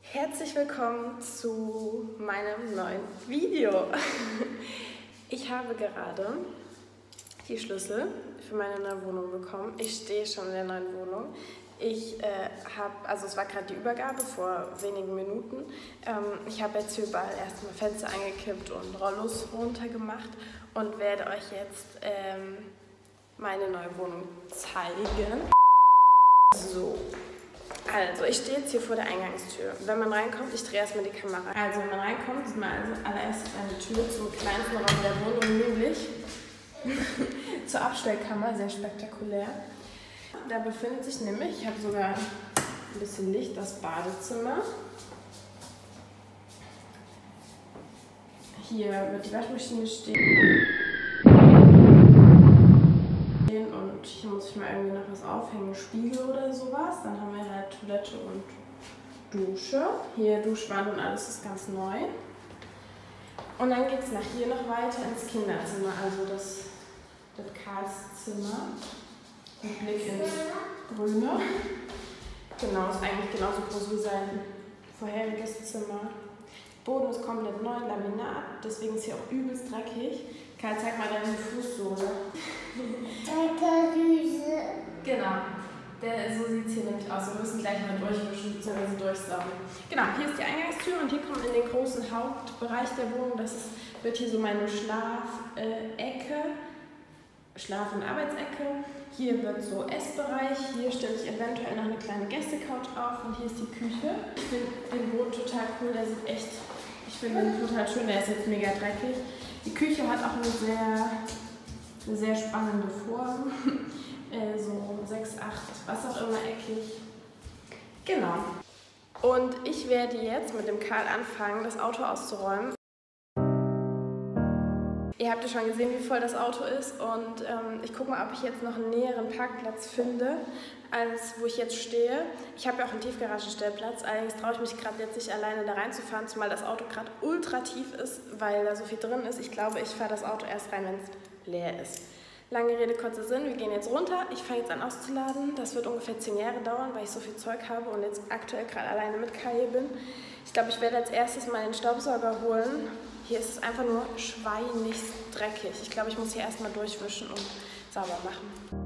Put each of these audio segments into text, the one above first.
Herzlich willkommen zu meinem neuen Video. Ich habe gerade die Schlüssel für meine neue Wohnung bekommen. Ich stehe schon in der neuen Wohnung. Es war gerade die Übergabe vor wenigen Minuten. Ich habe jetzt überall erstmal Fenster angekippt und Rollos runtergemacht und werde euch jetzt meine neue Wohnung zeigen. So. Also, ich stehe jetzt hier vor der Eingangstür. Wenn man reinkommt, ich drehe erstmal die Kamera. Also, wenn man reinkommt, sieht man also allererstes eine Tür zum kleinsten Raum der Wohnung, nämlich zur Abstellkammer, sehr spektakulär. Da befindet sich nämlich, ich habe sogar ein bisschen Licht, das Badezimmer. Hier wird die Waschmaschine stehen. Und hier muss ich mal irgendwie noch was aufhängen, Spiegel oder sowas. Dann haben wir halt Toilette und Dusche. Hier Duschwand und alles ist ganz neu. Und dann geht es nach hier noch weiter ins Kinderzimmer, also das Karls Zimmer. Mit Blick ins Grüne. Genau, ist eigentlich genauso groß wie sein vorheriges Zimmer. Der Boden ist komplett neu, Laminat, deswegen ist hier auch übelst dreckig. Karl, zeig mal deine Fußsohle. Genau, so sieht es hier nämlich aus. Wir müssen gleich mal durchwischen bzw. durchsaugen. Genau, hier ist die Eingangstür und hier kommt in den großen Hauptbereich der Wohnung. Wird hier so meine Schlaf- und Arbeitsecke. Hier wird so Essbereich. Hier stelle ich eventuell noch eine kleine Gästecouch auf und hier ist die Küche. Ich finde den Boden total cool, der sieht echt, ich finde den total schön, der ist jetzt mega dreckig. Die Küche hat auch eine sehr spannende Form, so 6, 8, was auch immer eckig. Genau. Und ich werde jetzt mit dem Karl anfangen, das Auto auszuräumen. Ihr habt ja schon gesehen, wie voll das Auto ist und ich gucke mal, ob ich jetzt noch einen näheren Parkplatz finde, als wo ich jetzt stehe. Ich habe ja auch einen Tiefgaragenstellplatz, allerdings traue ich mich gerade jetzt nicht alleine da reinzufahren, zumal das Auto gerade ultra tief ist, weil da so viel drin ist. Ich glaube, ich fahre das Auto erst rein, wenn es leer ist. Lange Rede, kurzer Sinn, wir gehen jetzt runter. Ich fange jetzt an auszuladen. Das wird ungefähr 10 Jahre dauern, weil ich so viel Zeug habe und jetzt aktuell gerade alleine mit Kai hier bin. Ich glaube, ich werde als erstes mal den Staubsauger holen. Hier ist es einfach nur schweinig dreckig. Ich glaube, ich muss hier erstmal durchwischen und sauber machen.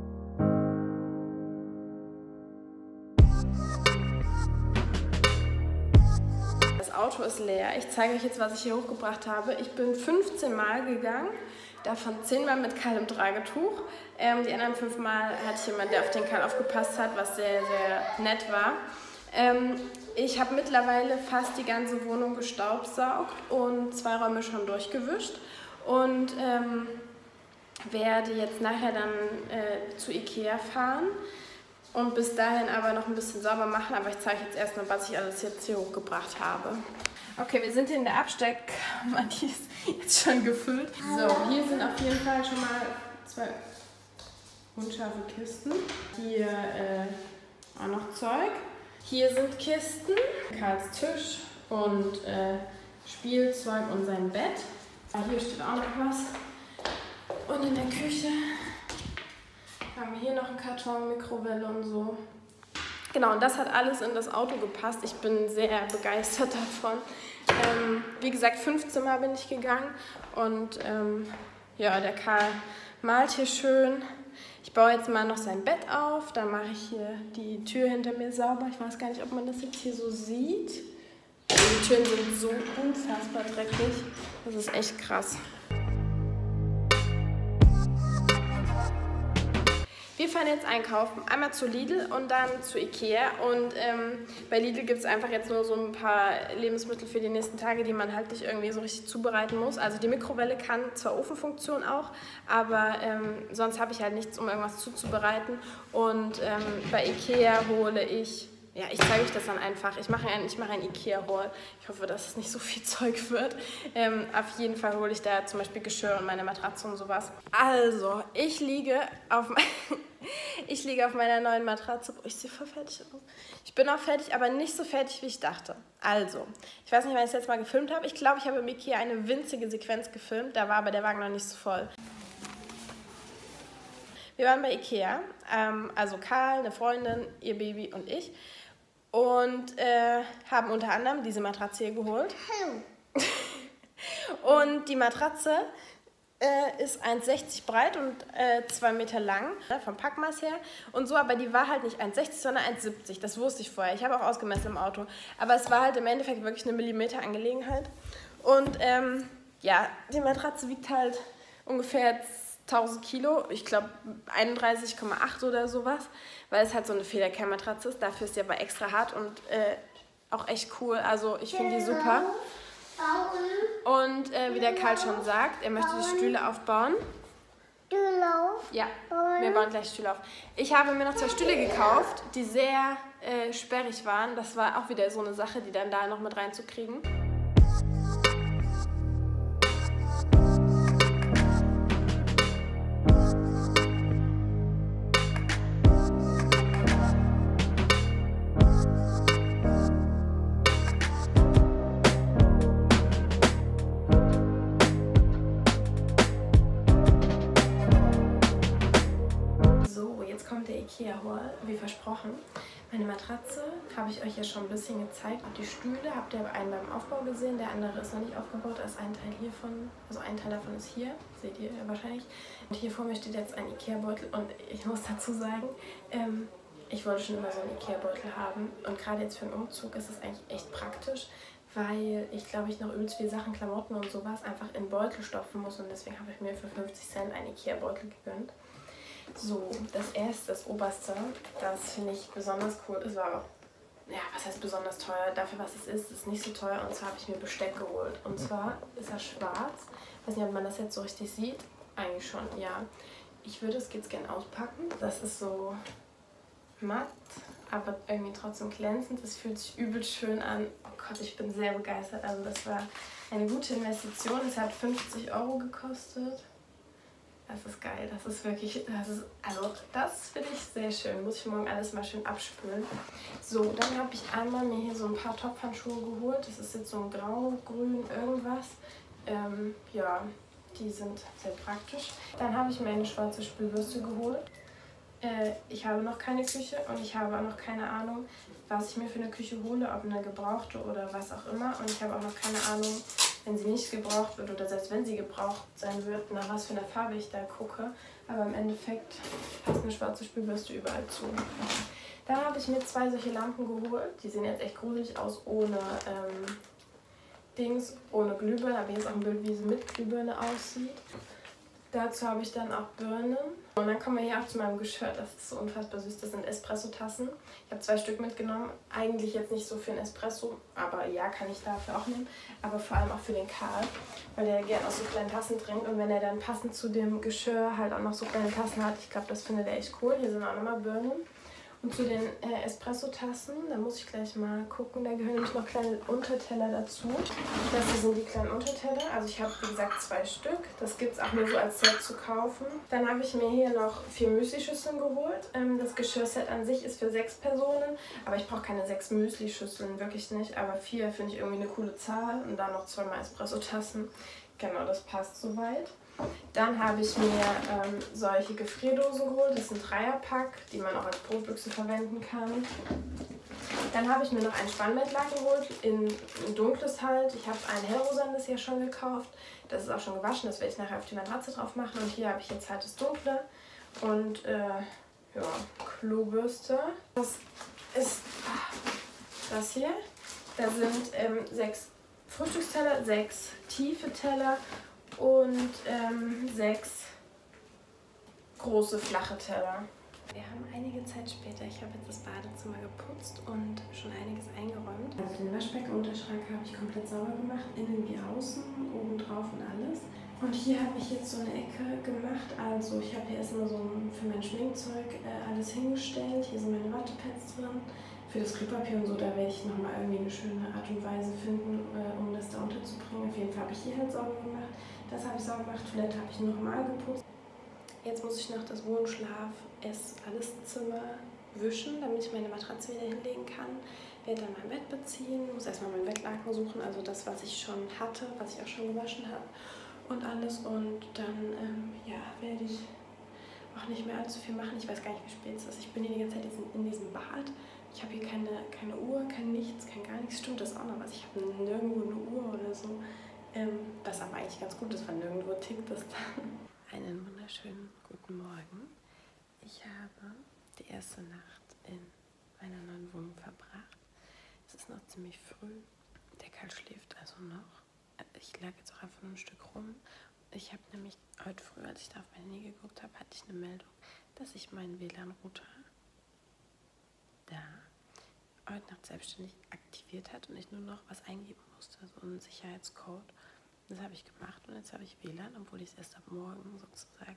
Das Auto ist leer. Ich zeige euch jetzt, was ich hier hochgebracht habe. Ich bin 15 Mal gegangen, davon 10 Mal mit Karl im Tragetuch. Die anderen 5 Mal hatte ich jemanden, der auf den Karl aufgepasst hat, was sehr, sehr nett war. Ich habe mittlerweile fast die ganze Wohnung gestaubsaugt und 2 Räume schon durchgewischt und werde jetzt nachher dann zu Ikea fahren und bis dahin aber noch ein bisschen sauber machen, aber ich zeige jetzt erstmal, was ich alles jetzt hier hochgebracht habe. Okay, wir sind hier in der Abstellkammer, die ist jetzt schon gefüllt. So, hier sind auf jeden Fall schon mal 2 unscharfe Kisten. Hier auch noch Zeug. Hier sind Kisten, Karls Tisch und Spielzeug und sein Bett. Hier steht auch noch was. Und in der Küche haben wir hier noch einen Karton, Mikrowelle und so. Genau, und das hat alles in das Auto gepasst. Ich bin sehr begeistert davon. Wie gesagt, 15 Mal bin ich gegangen und ja, der Karl malt hier schön. Ich baue jetzt mal noch sein Bett auf, dann mache ich hier die Tür hinter mir sauber. Ich weiß gar nicht, ob man das jetzt hier so sieht. Die Türen sind so unfassbar dreckig. Das ist echt krass. Wir fahren jetzt einkaufen, einmal zu Lidl und dann zu Ikea und bei Lidl gibt es einfach jetzt nur so ein paar Lebensmittel für die nächsten Tage, die man halt nicht irgendwie so richtig zubereiten muss. Also die Mikrowelle kann zwar Ofenfunktion auch, aber sonst habe ich halt nichts, um irgendwas zuzubereiten und bei Ikea hole ich, ja, ich zeige euch das dann einfach. Ich mache ein Ikea-Haul. Ich hoffe, dass es nicht so viel Zeug wird. Auf jeden Fall hole ich da zum Beispiel Geschirr und meine Matratze und sowas. Also, ich liege auf meiner neuen Matratze. Ich sehe voll fertig aus. Ich bin auch fertig, aber nicht so fertig, wie ich dachte. Also, ich weiß nicht, wann ich das letzte Mal gefilmt habe. Ich glaube, ich habe im Ikea eine winzige Sequenz gefilmt. Da war aber der Wagen noch nicht so voll. Wir waren bei Ikea, also Karl, eine Freundin, ihr Baby und ich. und haben unter anderem diese Matratze hier geholt. Und die Matratze ist 1,60 breit und 2 Meter lang, vom Packmaß her. Und so, aber die war halt nicht 1,60, sondern 1,70. Das wusste ich vorher. Ich habe auch ausgemessen im Auto. Aber es war halt im Endeffekt wirklich eine Millimeter-Angelegenheit. Und ja, die Matratze wiegt halt ungefähr 1000 Kilo. Ich glaube 31,8 oder sowas. Weil es halt so eine Federkernmatratze ist. Dafür ist sie aber extra hart und auch echt cool. Also ich finde die super. Und wie der Karl schon sagt, er möchte die Stühle aufbauen. Stühle auf? Ja, wir bauen gleich Stühle auf. Ich habe mir noch 2 Stühle gekauft, die sehr sperrig waren. Das war auch wieder so eine Sache, die dann da noch mit reinzukriegen. IKEA-Haul, wie versprochen. Meine Matratze habe ich euch ja schon ein bisschen gezeigt. Und die Stühle habt ihr einen beim Aufbau gesehen, der andere ist noch nicht aufgebaut. Da ist ein Teil hiervon, also ein Teil davon ist hier, seht ihr wahrscheinlich. Und hier vor mir steht jetzt ein IKEA-Beutel und ich muss dazu sagen, ich wollte schon immer so einen IKEA-Beutel haben. Und gerade jetzt für einen Umzug ist es eigentlich echt praktisch, weil ich glaube, ich noch übelst viele Sachen, Klamotten und sowas einfach in Beutel stopfen muss. Und deswegen habe ich mir für 50 Cent einen IKEA-Beutel gegönnt. So, das erste, das oberste, das finde ich besonders cool. Es war, ja, was heißt besonders teuer? Dafür, was es ist nicht so teuer. Und zwar habe ich mir Besteck geholt. Und zwar ist er schwarz. Ich weiß nicht, ob man das jetzt so richtig sieht. Eigentlich schon, ja. Ich würde es jetzt gerne auspacken. Das ist so matt, aber irgendwie trotzdem glänzend. Es fühlt sich übel schön an. Oh Gott, ich bin sehr begeistert. Also das war eine gute Investition. Es hat 50 € gekostet. Das ist geil, das ist wirklich, das finde ich sehr schön. Muss ich morgen alles mal schön abspülen. So, dann habe ich einmal mir hier so ein paar Topfhandschuhe geholt. Das ist jetzt so ein grau, grün, irgendwas. Ja, die sind sehr praktisch. Dann habe ich mir eine schwarze Spülbürste geholt. Ich habe noch keine Küche und ich habe auch noch keine Ahnung, was ich mir für eine Küche hole, ob eine gebrauchte oder was auch immer. Und ich habe auch noch keine Ahnung, wenn sie nicht gebraucht wird oder selbst wenn sie gebraucht sein wird, nach was für einer Farbe ich da gucke. Aber im Endeffekt passt eine schwarze Spülbürste überall zu. Dann habe ich mir 2 solche Lampen geholt. Die sehen jetzt echt gruselig aus, ohne ohne Glühbirne. Aber hier ist auch ein Bild, wie sie mit Glühbirne aussieht. Dazu habe ich dann auch Birnen. Und dann kommen wir hier auch zu meinem Geschirr. Das ist so unfassbar süß. Das sind Espresso-Tassen. Ich habe 2 Stück mitgenommen. Eigentlich jetzt nicht so für einen Espresso, aber ja, kann ich dafür auch nehmen. Aber vor allem auch für den Karl, weil der gerne aus so kleinen Tassen trinkt. Und wenn er dann passend zu dem Geschirr halt auch noch so kleine Tassen hat, ich glaube, das findet er echt cool. Hier sind auch nochmal Birnen. Und zu den Espresso-Tassen, da muss ich gleich mal gucken, da gehören nämlich noch kleine Unterteller dazu. Das hier sind die kleinen Unterteller, also ich habe wie gesagt 2 Stück. Das gibt es auch nur so als Set zu kaufen. Dann habe ich mir hier noch 4 Müsli-Schüsseln geholt. Das Geschirrset an sich ist für 6 Personen, aber ich brauche keine 6 Müsli-Schüsseln, wirklich nicht. Aber 4 finde ich irgendwie eine coole Zahl und dann noch 2 mal Espresso-Tassen. Genau, das passt soweit. Dann habe ich mir solche Gefrierdosen geholt. Das ist ein Dreierpack, die man auch als Brotbüchse verwenden kann. Dann habe ich mir noch ein Spannbettlaken geholt, in dunkles halt. Ich habe ein hellrosanes ja schon gekauft. Das ist auch schon gewaschen, das werde ich nachher auf die Matratze drauf machen. Und hier habe ich jetzt halt das dunkle und ja, Klobürste. Das ist das hier. Da sind 6 Frühstücksteller, 6 tiefe Teller und 6 große flache Teller. Wir haben einige Zeit später. Ich habe jetzt das Badezimmer geputzt und schon einiges eingeräumt. Also den Waschbecken und den Schrank habe ich komplett sauber gemacht, innen wie außen, oben drauf und alles. Und hier habe ich jetzt so eine Ecke gemacht. Also ich habe hier erstmal so für mein Schminkzeug alles hingestellt. Hier sind meine Wattepads drin. Für das Klopapier und so, da werde ich nochmal irgendwie eine schöne Art und Weise finden, um das da unterzubringen. Auf jeden Fall habe ich hier halt sauber gemacht. Das habe ich sauber gemacht. Toilette habe ich nochmal geputzt. Jetzt muss ich noch das Wohn-, Schlaf-, alles Zimmer wischen, damit ich meine Matratze wieder hinlegen kann. Werde dann mein Bett beziehen, muss erstmal mein Bettlaken suchen, also das, was ich schon hatte, was ich auch schon gewaschen habe und alles. Und dann ja, werde ich auch nicht mehr allzu viel machen. Ich weiß gar nicht, wie spät es ist. Ich bin hier die ganze Zeit in diesem Bad. Ich habe hier keine Uhr, kein nichts, kein gar nichts. Stimmt das auch noch was? Ich habe nirgendwo eine Uhr oder so. Was aber eigentlich ganz gut ist, weil nirgendwo tickt das dann. Einen wunderschönen guten Morgen. Ich habe die erste Nacht in meiner neuen Wohnung verbracht. Es ist noch ziemlich früh. Der Karl schläft also noch. Ich lag jetzt auch einfach nur ein Stück rum. Ich habe nämlich heute früh, als ich da auf mein Handy geguckt habe, hatte ich eine Meldung, dass ich meinen WLAN-Router da heute Nacht selbstständig aktiviert hat und ich nur noch was eingeben musste, so einen Sicherheitscode. Das habe ich gemacht und jetzt habe ich WLAN, obwohl ich es erst ab morgen sozusagen,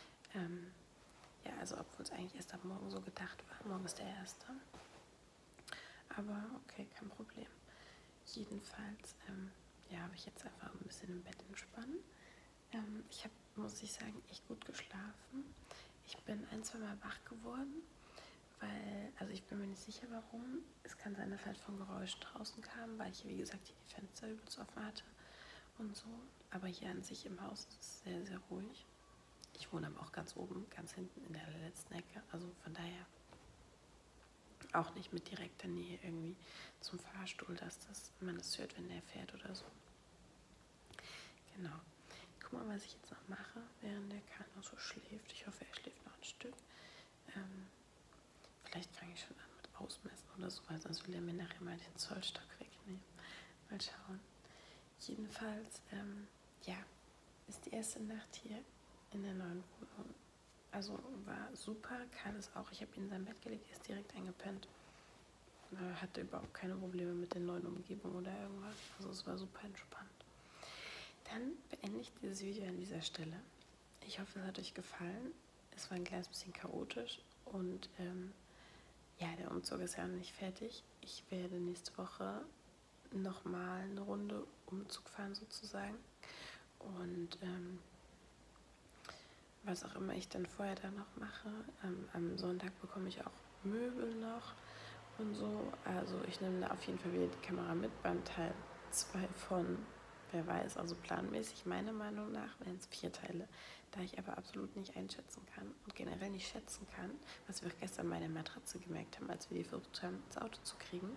also obwohl es eigentlich erst ab morgen so gedacht war. Morgen ist der erste. Aber okay, kein Problem. Jedenfalls, habe ich jetzt einfach ein bisschen im Bett entspannen. Ich habe, muss ich sagen, echt gut geschlafen. Ich bin 1-2 Mal wach geworden, weil, also ich bin mir nicht sicher warum. Es kann sein, dass halt von Geräuschen draußen kam, weil ich, wie gesagt, hier die Fenster übelst offen hatte und so. Aber hier an sich im Haus ist es sehr, sehr ruhig. Ich wohne aber auch ganz oben, ganz hinten in der letzten Ecke. Also von daher auch nicht mit direkter Nähe irgendwie zum Fahrstuhl, dass man das hört, wenn der fährt oder so. Genau. Guck mal, was ich jetzt noch mache, während der Kahn noch so schläft. Ich hoffe, er schläft noch ein Stück. Vielleicht fange ich schon an mit Ausmessen oder so, weil sonst will er mir nachher mal den Zollstock wegnehmen. Mal schauen. Jedenfalls, ist die erste Nacht hier in der neuen Wohnung. Also war super. Karl ist auch, ich habe ihn in sein Bett gelegt, er ist direkt eingepennt. Er hatte überhaupt keine Probleme mit der neuen Umgebung oder irgendwas. Also es war super entspannt. Dann beende ich dieses Video an dieser Stelle. Ich hoffe, es hat euch gefallen. Es war ein kleines bisschen chaotisch und der Umzug ist ja noch nicht fertig. Ich werde nächste Woche nochmal eine Runde Umzug fahren sozusagen und was auch immer ich dann vorher da noch mache. Am Sonntag bekomme ich auch Möbel noch und so. Also ich nehme da auf jeden Fall wieder die Kamera mit beim Teil 2 von, wer weiß, also planmäßig meiner Meinung nach wären es 4 Teile. Da ich aber absolut nicht einschätzen kann und generell nicht schätzen kann, was wir auch gestern bei der Matratze gemerkt haben, als wir die versucht haben, ins Auto zu kriegen.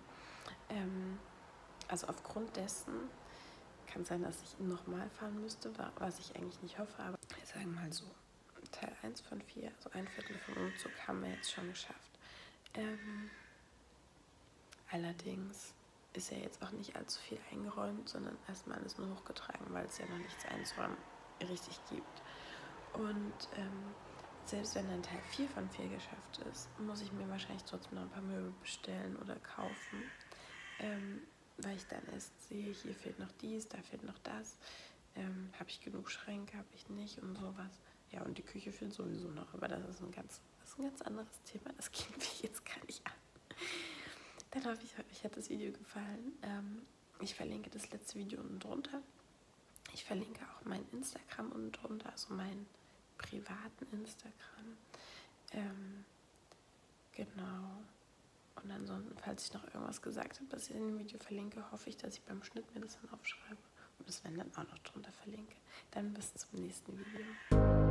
Also aufgrund dessen kann es sein, dass ich nochmal fahren müsste, was ich eigentlich nicht hoffe, aber wir sagen mal so, Teil 1 von 4, also ein Viertel vom Umzug, haben wir jetzt schon geschafft. Allerdings ist ja jetzt auch nicht allzu viel eingeräumt, sondern erstmal alles nur hochgetragen, weil es ja noch nichts einzuräumen richtig gibt. Und selbst wenn dann Teil 4 von 4 geschafft ist, muss ich mir wahrscheinlich trotzdem noch ein paar Möbel bestellen oder kaufen, weil ich dann erst sehe, hier fehlt noch dies, da fehlt noch das, habe ich genug Schränke, habe ich nicht und sowas. Ja, und die Küche fehlt sowieso noch, aber das ist ein ganz anderes Thema, das gehen wir jetzt gar nicht an. Dann hoffe ich, euch hat das Video gefallen. Ich verlinke das letzte Video unten drunter. Ich verlinke auch mein Instagram unten drunter, also meinen privaten Instagram. Genau. Und ansonsten, falls ich noch irgendwas gesagt habe, was ich in dem Video verlinke, hoffe ich, dass ich beim Schnitt mir das dann aufschreibe und das wenn dann auch noch drunter verlinke. Dann bis zum nächsten Video.